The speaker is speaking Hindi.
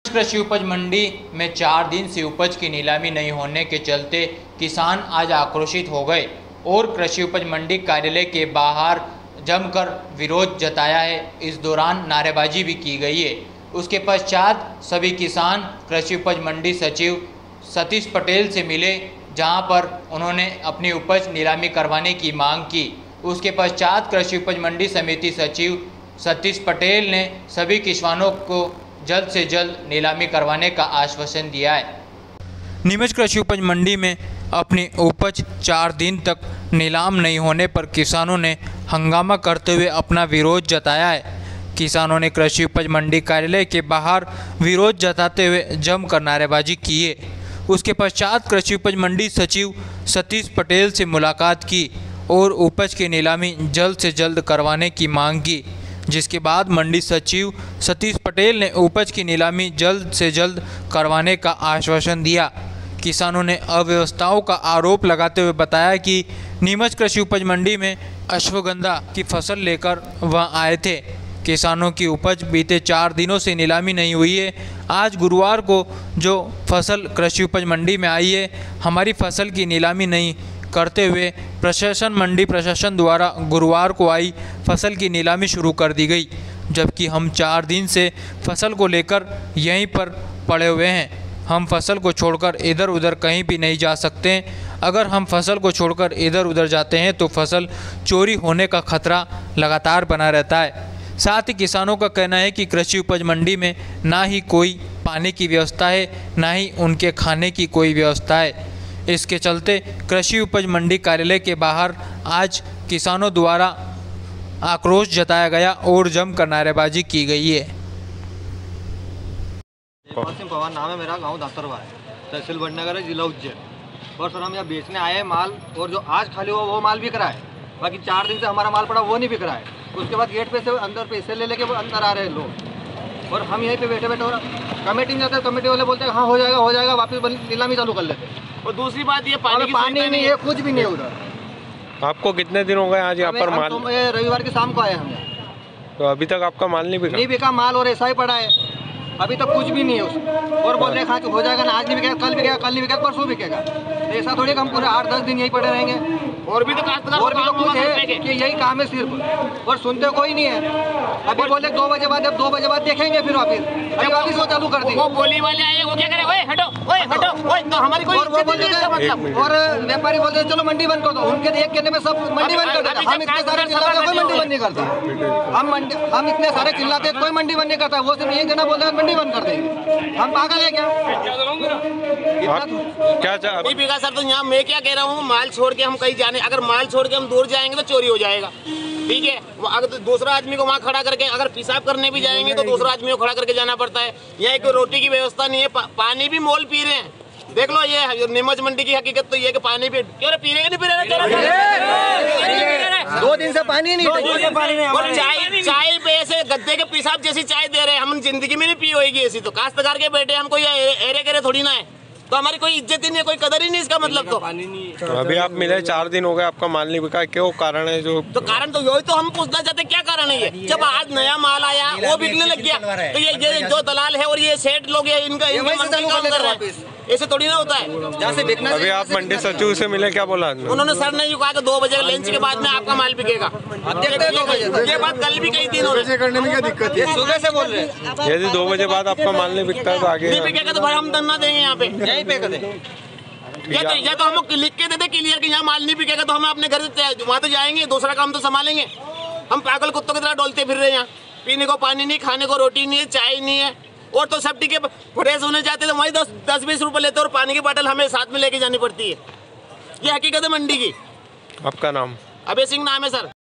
कृषि उपज मंडी में 4 दिन से उपज की नीलामी नहीं होने के चलते किसान आज आक्रोशित हो गए और कृषि उपज मंडी कार्यालय के बाहर जमकर विरोध जताया है। इस दौरान नारेबाजी भी की गई है। उसके पश्चात सभी किसान कृषि उपज मंडी सचिव सतीश पटेल से मिले, जहां पर उन्होंने अपनी उपज नीलामी करवाने की मांग की। उसके पश्चात कृषि उपज मंडी समिति सचिव सतीश पटेल ने सभी किसानों को जल्द से जल्द नीलामी करवाने का आश्वासन दिया है। नीमच कृषि उपज मंडी में अपनी उपज 4 दिन तक नीलाम नहीं होने पर किसानों ने हंगामा करते हुए अपना विरोध जताया है। किसानों ने कृषि उपज मंडी कार्यालय के बाहर विरोध जताते हुए जमकर नारेबाजी की है। उसके पश्चात कृषि उपज मंडी सचिव सतीश पटेल से मुलाकात की और उपज की नीलामी जल्द से जल्द करवाने की मांग की, जिसके बाद मंडी सचिव सतीश पटेल ने उपज की नीलामी जल्द से जल्द करवाने का आश्वासन दिया। किसानों ने अव्यवस्थाओं का आरोप लगाते हुए बताया कि नीमच कृषि उपज मंडी में अश्वगंधा की फसल लेकर वहां आए थे। किसानों की उपज बीते 4 दिनों से नीलामी नहीं हुई है। आज गुरुवार को जो फसल कृषि उपज मंडी में आई है, हमारी फसल की नीलामी नहीं करते हुए मंडी प्रशासन द्वारा गुरुवार को आई फसल की नीलामी शुरू कर दी गई, जबकि हम 4 दिन से फसल को लेकर यहीं पर पड़े हुए हैं। हम फसल को छोड़कर इधर उधर कहीं भी नहीं जा सकते। अगर हम फसल को छोड़कर इधर उधर जाते हैं तो फसल चोरी होने का खतरा लगातार बना रहता है। साथ ही किसानों का कहना है कि कृषि उपज मंडी में ना ही कोई पानी की व्यवस्था है, ना ही उनके खाने की कोई व्यवस्था है। इसके चलते कृषि उपज मंडी कार्यालय के बाहर आज किसानों द्वारा आक्रोश जताया गया और जमकर नारेबाजी की गई है। सिंह पवार नाम है मेरा, गांव दातरवा है, तहसील वडनगर है, जिला उज्जैन। और सर हम यहाँ बेचने आए हैं माल, और जो आज खाली हुआ वो माल बिक रहा है। बाकी 4 दिन से हमारा माल पड़ा वो नहीं बिक रहा है। उसके बाद गेट पे से अंदर पैसे ले लेके वो अंदर आ रहे हैं लोग, और हम यहीं पे बैठे बैठे, और कमेटी में जाते हैं, कमेटी वाले बोलते हैं हाँ हो जाएगा, वापस नीलामी चालू कर लेते हैं। और दूसरी बात ये पानी नहीं है, कुछ भी नहीं है उधर। आपको कितने दिन हो गए आज यहाँ पर माल? रविवार की शाम को आए हम। तो अभी तक आपका माल नहीं बिका माल, और ऐसा ही पड़ा है, अभी तक कुछ भी नहीं है उसमें। और बोल रहे हाँ हो जाएगा ना, आज नहीं बिकेगा, कल बिकेगा, कल नहीं बिकेगा, परसों बिकेगा। ऐसा थोड़ी हम पूरे 8-10 दिन यही पड़े रहेंगे। और भी तो कुछ है कि यही काम है सिर्फ, और सुनते कोई नहीं है। अभी बोले 2 बजे बाद, जब 2 बजे बाद देखेंगे फिर वापिस वो चालू कर देंगे। वो गोली वाले आए, वो क्या करे, ओए हटो, तो हमारी कोई और वो बोलते मतलब, और व्यापारी बोलते चलो मंडी बंद कर दो। उनके एक कहने में सब मंडी बंद कर देते। हम इतने सारे चिल्लाते कोई मंडी बंद नहीं करता। हम इतने सारे चिल्लाते कोई मंडी बंद नहीं करता। वो सिर्फ यही कहना बोलते हैं मंडी बंद कर देंगे। हम पागल है क्या? नहीं बिका सर। तो यहाँ मैं क्या कह रहा हूँ, माल छोड़ के हम कहीं जाने, अगर माल छोड़ के हम दूर जाएंगे तो चोरी हो जाएगा, ठीक है। अगर दूसरा आदमी को वहाँ खड़ा करके अगर पेशाब करने भी जाएंगे तो दूसरा आदमी को खड़ा करके जाना पड़ता है। यहाँ एक रोटी की व्यवस्था नहीं है, पानी भी मोल पी रहे हैं। देख लो ये नीमच मंडी की हकीकत तो ये कि पानी भी क्यों पी रहे नहीं, पी रहे 2 दिन से पानी नहीं, और चाय पे ऐसे गद्दे के पेशाब जैसी चाय दे रहे हैं। हम जिंदगी में नहीं पी होगी ऐसी। तो काश्तकार के बेटे हम कोई एरे गेरे थोड़ी ना है, तो हमारी कोई इज्जत ही नहीं है, कोई कदर ही नहीं इसका मतलब। तो अभी आप मिले 4 दिन हो गए, आपका माल नहीं बिका, क्यों कारण है? जो तो कारण तो यही तो हम पूछना चाहते क्या कारण है ये। जब आज नया माल आया वो बिकने लग गया, तो ये जो दलाल है और ये सेठ लोग है, इनका ऐसे थोड़ी ना होता है। जैसे बिकना। अभी आप मंडी सचिव से मिले, क्या बोला? उन्होंने सर ने कहा कि 2 बजे लंच के बाद में आपका माल बिकेगा। अब देखते हैं 2 बजे। ये बात कल भी कही थी इन्होंने। करने में क्या दिक्कत है? सुबह से बोल रहे हैं यदि 2 बजे बाद आपका माल नहीं बिकता है तो आगे नहीं बिकेगा तो भाई हम धरना देंगे यहाँ पे, यहीं पे कर दे। या तो हम लिख के दे दे क्लियर कि यहाँ माल नहीं बिकेगा, तो हम अपने घर वहाँ तो जाएंगे, दूसरा काम तो संभालेंगे। हम पागल कुत्तों की तरह डोलते फिर रहे हैं यहाँ। पीने को पानी नहीं, खाने को रोटी नहीं है, चाय नहीं है, और तो सब टिके फ्रेश होने जाते तो वही 10-20 रुपए लेते, और पानी की बोतल हमें साथ में लेके जानी पड़ती है। ये हकीकत है मंडी की। आपका नाम? अभय सिंह नाम है सर।